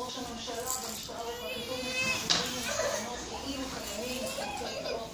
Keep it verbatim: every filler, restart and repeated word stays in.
ראש הממשלה והמשטרה והפרקליטות מתמודדים עם הטענות כאילו קיימים חילוקי דעות